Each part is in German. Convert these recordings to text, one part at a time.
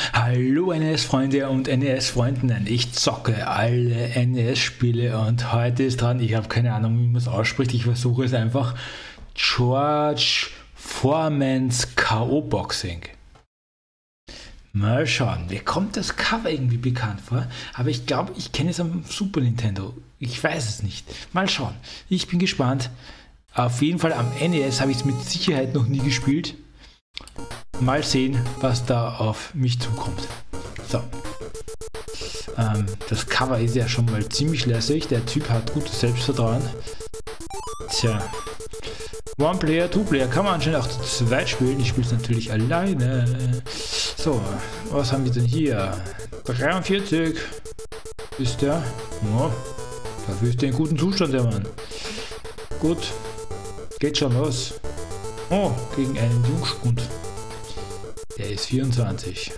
Hallo NES-Freunde und NES-Freundinnen, ich zocke alle NES-Spiele und heute ist dran, ich habe keine Ahnung, wie man es ausspricht, ich versuche es einfach, George Foreman's K.O.-Boxing. Mal schauen, mir kommt das Cover irgendwie bekannt vor, aber ich glaube, ich kenne es am Super Nintendo, ich weiß es nicht. Mal schauen, ich bin gespannt. Auf jeden Fall am NES habe ich es mit Sicherheit noch nie gespielt. Mal sehen, was da auf mich zukommt. So. Das Cover ist ja schon mal ziemlich lässig. Der Typ hat gutes Selbstvertrauen. Tja. One Player, Two Player kann man anscheinend auch zu zweit spielen. Ich spiele es natürlich alleine. So, was haben wir denn hier? 43 ist der. Ja, dafür ist der in gutem Zustand, der Mann. Gut. Geht schon los. Oh, gegen einen Jungspund. Der ist 24.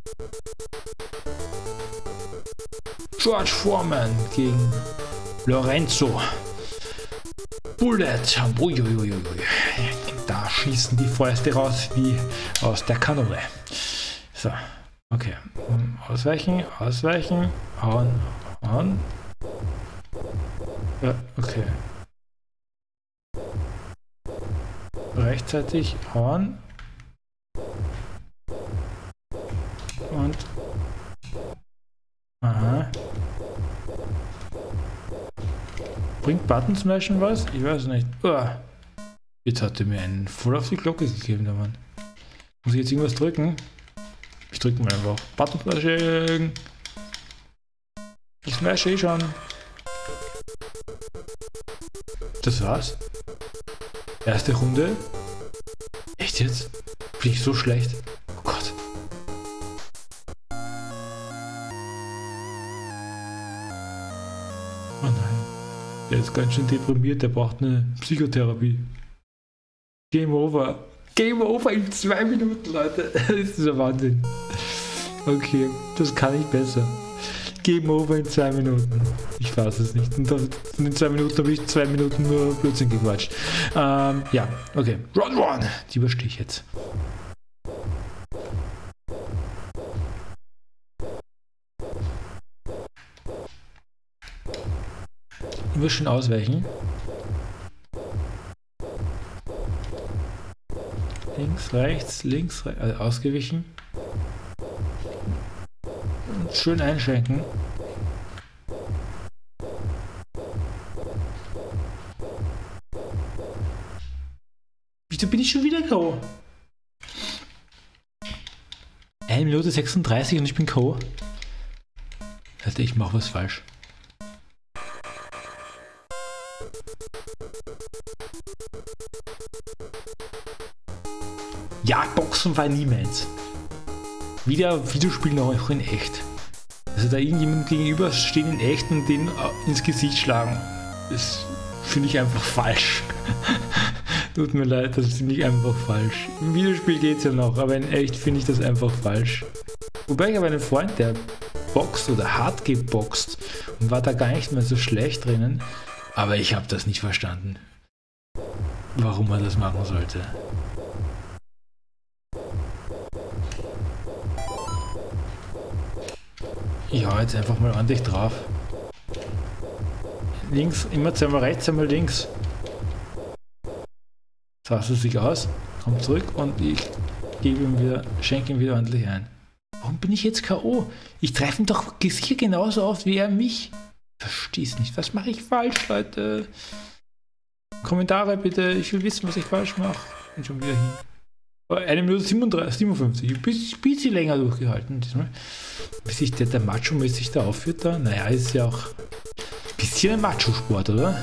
George Foreman gegen Lorenzo. Bullet. Uiuiui. Da schießen die Fäuste raus wie aus der Kanone. So, okay. Ausweichen, ausweichen. Hauen, hauen. Ja, okay. Rechtzeitig hauen. Und aha. Bringt Button Smashen was? Ich weiß nicht. Jetzt hat er mir einen voll auf die Glocke gegeben, der Mann. Muss ich jetzt irgendwas drücken? Ich drücke mal einfach. Button Smashing. Ich smash eh schon. Das war's. Erste Runde. Echt jetzt? Bin ich so schlecht? Oh Gott. Oh nein. Der ist ganz schön deprimiert, der braucht eine Psychotherapie. Game over. Game over in 2 Minuten, Leute. Das ist der Wahnsinn. Okay, das kann ich besser. Game over in 2 Minuten. Ich weiß es nicht. Und dann in den 2 Minuten habe ich 2 Minuten nur Blödsinn gequatscht. Ja, okay. Run, run! Die überstehe ich jetzt. Immer schön ausweichen. Links, rechts, also ausgewichen. Und schön einschränken. Wieso bin ich schon wieder K.O.? 1 Minute 36 und ich bin K.O. Alter, ich mache was falsch. Ja, Boxen war nie meins. Wieder Videospielen auch in echt. Also da irgendjemand gegenüber stehen in echt und den ins Gesicht schlagen, das finde ich einfach falsch. Tut mir leid, das finde ich einfach falsch. Im Videospiel geht es ja noch, aber in echt finde ich das einfach falsch. Wobei ich habe einen Freund, der boxt oder hart geboxt und war da gar nicht mehr so schlecht drinnen, aber ich habe das nicht verstanden, warum man das machen sollte. Ich hau jetzt einfach mal ordentlich drauf. Links, immer zweimal rechts, einmal links. Sagst du sich aus, kommt zurück und ich gebe ihm wieder, schenke ihm wieder ordentlich ein. Warum bin ich jetzt K.O.? Ich treffe ihn doch hier genauso oft wie er mich. Versteh's nicht. Was mache ich falsch, Leute? Kommentare bitte, ich will wissen, was ich falsch mache. Bin schon wieder hin. 1 Minute 57. Ein bisschen länger durchgehalten diesmal. Bis sich der Macho-mäßig da aufführt da. Naja, ist ja auch ein bisschen ein Macho-Sport, oder?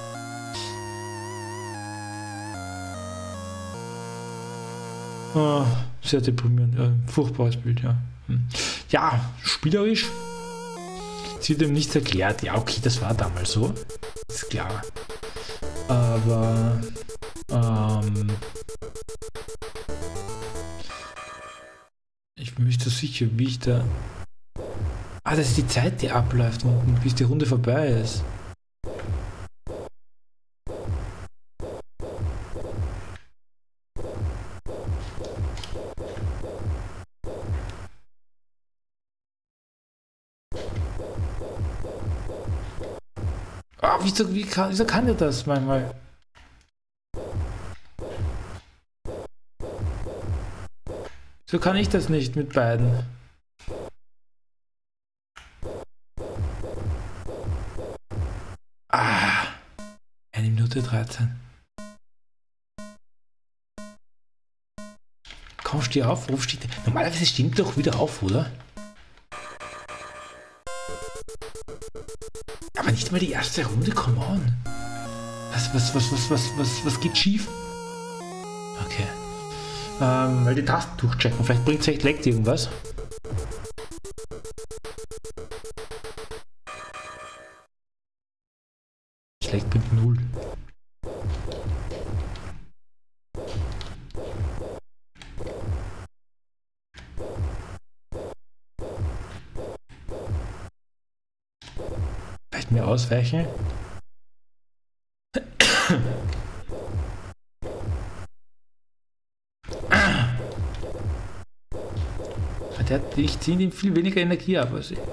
Oh, sehr deprimierend. Ja, furchtbares Bild, ja. Ja, spielerisch. Es wird ihm nichts erklärt. Ja, okay, das war damals so. Ist klar. Aber ich bin nicht so sicher, wie ich da... das ist die Zeit, die abläuft unten, bis die Runde vorbei ist. Ah, wieso kann der das manchmal? Wieso kann ich das nicht mit beiden? Ah, 1 Minute 13. Komm, steh auf. Warum steht der? Normalerweise stimmt doch wieder auf, oder? Aber nicht mal die erste Runde, come on. Was geht schief? Okay. Mal die Tasten durchchecken. Vielleicht bringt es echt leckt irgendwas. Schlecht bringt 0. Vielleicht mehr ausweichen. Ich ziehe ihm viel weniger Energie ab als ich.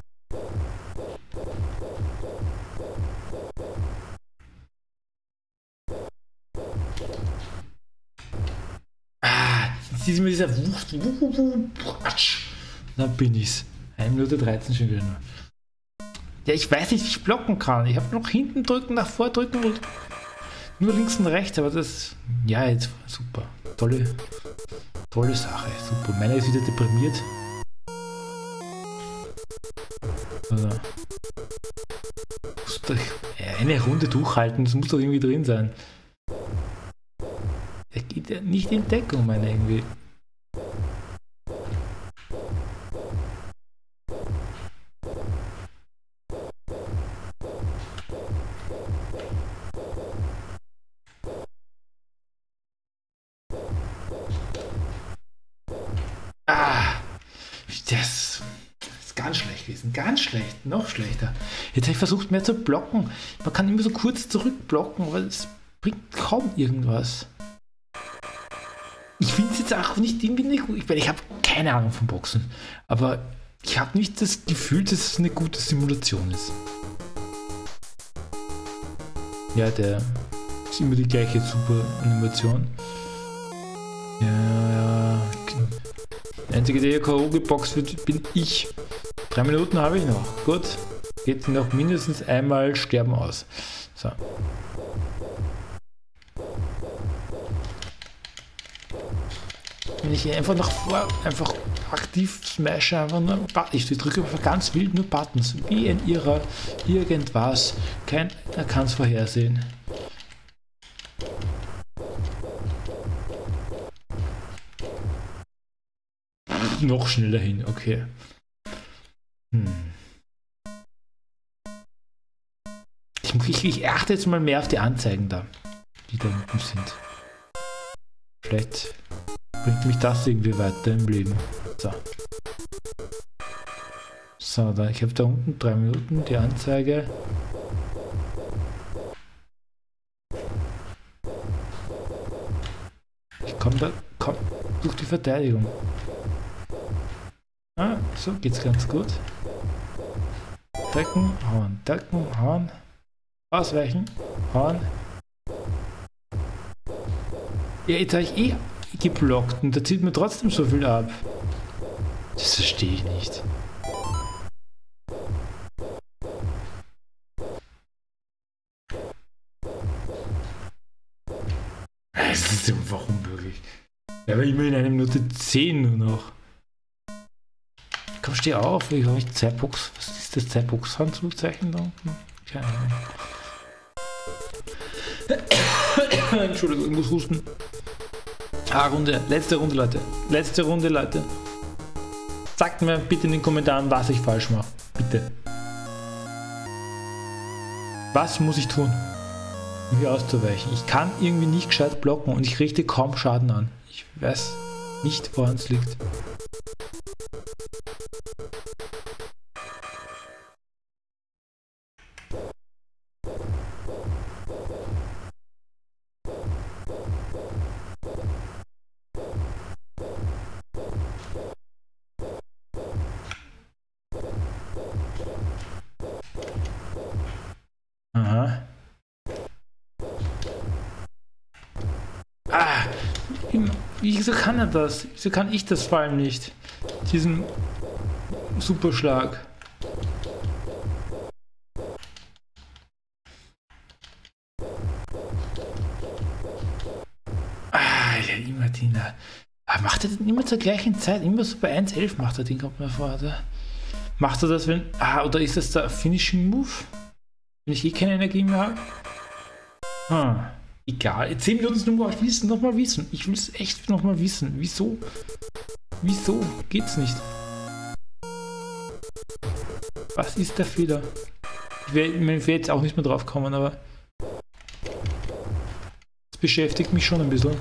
Jetzt ist mir dieser Wucht. Da bin ich's. 1 Minute 13 schon wieder nur. Ja, ich weiß nicht, wie ich blocken kann. Ich habe noch hinten drücken, nach vor drücken und nur links und rechts, aber das. Ja, jetzt super. Tolle Sache. Super. Meiner ist wieder deprimiert. Also, eine Runde durchhalten, das muss doch irgendwie drin sein. Er geht ja nicht in Deckung, meine irgendwie. Das ist ganz schlecht gewesen. Ganz schlecht. Noch schlechter. Jetzt habe ich versucht, mehr zu blocken. Man kann immer so kurz zurückblocken, aber es bringt kaum irgendwas. Ich finde es jetzt auch nicht irgendwie nicht gut. Ich habe keine Ahnung vom Boxen. Aber ich habe nicht das Gefühl, dass es eine gute Simulation ist. Ja, der ist immer die gleiche super Animation. Ja. Der einzige, der K.O. geboxt wird, bin ich. 3 Minuten habe ich noch. Gut. Geht noch mindestens einmal sterben aus. So. Wenn ich einfach nach vor einfach aktiv smashe, einfach nur ich drücke einfach ganz wild nur Buttons. Wie ein Irrer. Irgendwas. Keiner kann es vorhersehen. Noch schneller hin, okay. Ich achte jetzt mal mehr auf die Anzeigen da, die da unten sind. Vielleicht bringt mich das irgendwie weiter im Leben. So, dann, ich habe da unten 3 Minuten die Anzeige. Ich komme durch die Verteidigung. Ah, so geht's ganz gut. Decken, hauen. Ausweichen, hauen. Ja, jetzt habe ich eh geblockt und da zieht mir trotzdem so viel ab. Das verstehe ich nicht. Das ist einfach unmöglich. Ja, aber immer in 1 Minute 10 nur noch. Komm, steh auf, ich habe nicht Zeitbox. Was ist das Zeitbox-Handzeichen da unten? Keine Ahnung. Entschuldigung, ich muss husten. Letzte Runde, Leute. Letzte Runde, Leute. Sagt mir bitte in den Kommentaren, was ich falsch mache. Bitte. Was muss ich tun, um hier auszuweichen? Ich kann irgendwie nicht gescheit blocken und ich richte kaum Schaden an. Ich weiß nicht, woran es liegt. Wieso kann er das? Wieso kann ich das vor allem nicht? Diesen Superschlag. Ah, ja, Martina. Aber macht er den immer zur gleichen Zeit? Immer so bei 1,11 macht er den, kommt mir vor, oder? Macht er das, wenn... Ah, oder ist das der Finishing Move? Wenn ich eh keine Energie mehr habe? Egal. 10 Minuten nochmal wissen. Ich will es echt nochmal wissen. Wieso? Wieso geht's nicht? Was ist der Fehler? Ich werde jetzt auch nicht mehr drauf kommen, aber... Das beschäftigt mich schon ein bisschen.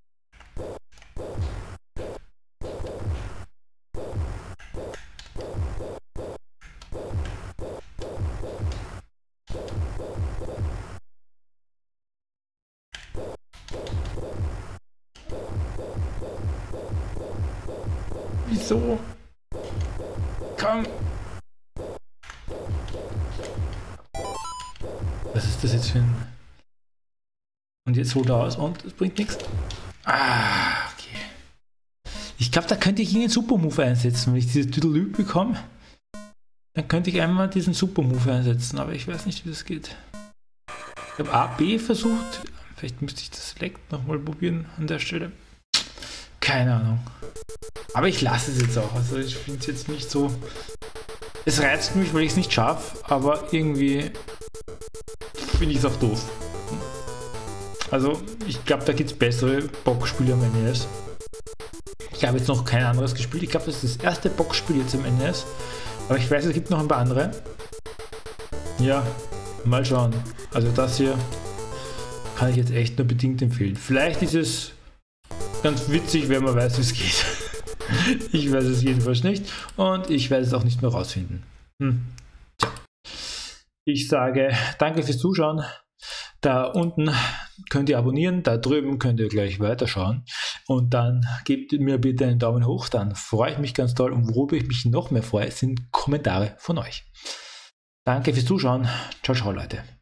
Wieso? Komm! Was ist das jetzt für ein... Und jetzt holt er aus und es bringt nichts. Ah, okay. Ich glaube, da könnte ich einen Super-Move einsetzen. Wenn ich dieses Tüdelü bekomme, dann könnte ich einmal diesen Super-Move einsetzen, aber ich weiß nicht, wie das geht. Ich habe A, B versucht. Vielleicht müsste ich das Select nochmal probieren an der Stelle. Keine Ahnung. Aber ich lasse es jetzt auch. Also ich finde es jetzt nicht so... Es reizt mich, weil ich es nicht schaffe, aber irgendwie finde ich es auch doof. Also ich glaube, da gibt es bessere Boxspiele am NES. Ich habe jetzt noch kein anderes gespielt. Ich glaube, das ist das erste Boxspiel jetzt im NES. Aber ich weiß, es gibt noch ein paar andere. Ja, mal schauen. Also das hier kann ich jetzt echt nur bedingt empfehlen. Vielleicht ist es ganz witzig, wenn man weiß, wie es geht. Ich weiß es jedenfalls nicht und ich werde es auch nicht mehr rausfinden. Tja. Ich sage danke fürs Zuschauen. Da unten könnt ihr abonnieren, da drüben könnt ihr gleich weiterschauen und dann gebt mir bitte einen Daumen hoch, dann freue ich mich ganz toll und worüber ich mich noch mehr freue, sind Kommentare von euch. Danke fürs Zuschauen. Ciao, ciao Leute.